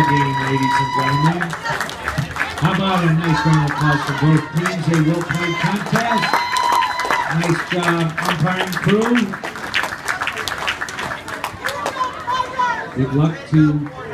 game, ladies and gentlemen. How about a nice round of applause for both teams? A will point contest. Nice job, umpiring crew. Good luck to